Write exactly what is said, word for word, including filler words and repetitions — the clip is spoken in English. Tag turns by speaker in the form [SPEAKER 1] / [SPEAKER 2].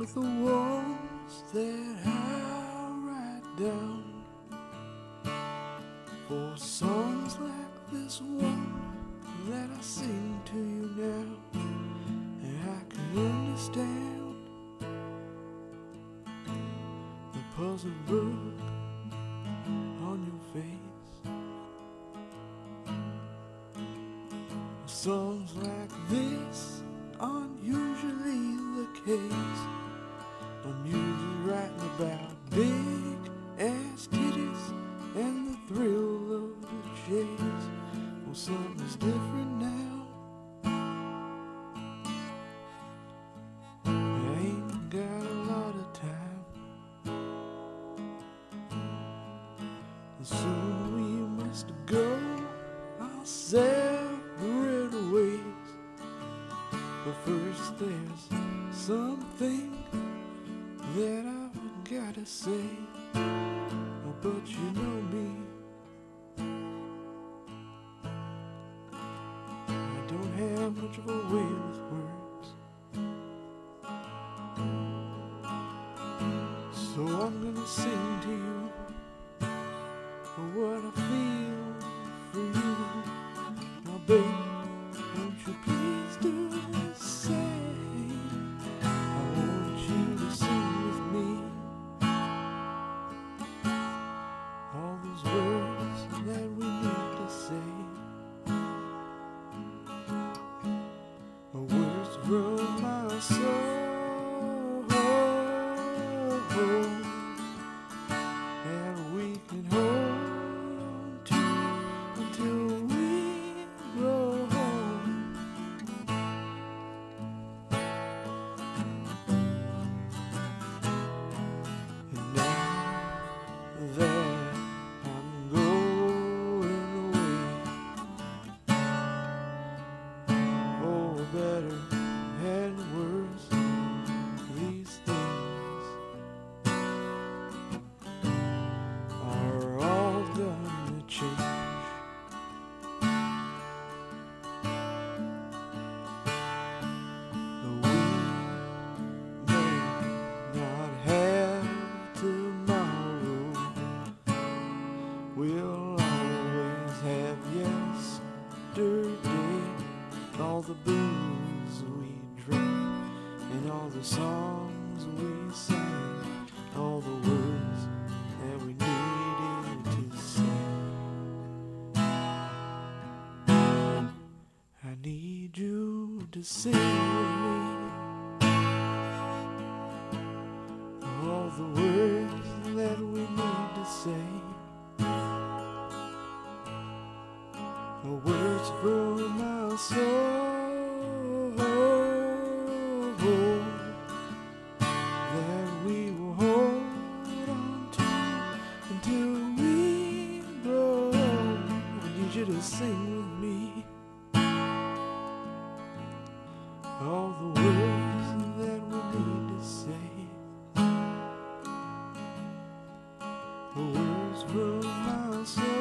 [SPEAKER 1] of the walls that I write down for songs like this one that I sing to you now, and I can understand the puzzled look on your face. Songs like this aren't usually the case. I'm usually writing about big ass titties and the thrill of the chase. Well, something's different now. I ain't got a lot of time, and soon we must go our separate ways. But first there's something that I've gotta say. But you know me, I don't have much of a way with words, so I'm gonna sing to you what I feel for you. Now baby, won't you please do the same? I want you to sing with me all those words that we need to say, words from my soul that we can hold on to until we grow old. And now that I'm going away, oh, better and worse, these things are all gonna change. We may not have tomorrow, we'll always have yesterday. All the booze we drank and all the songs we sang, all the words that we needed to say. I need you to sing with me all the words that we need to say, the words from my soul that we will hold on to until we grow old. I need you to sing with me all the words that we need to say, the words from my soul.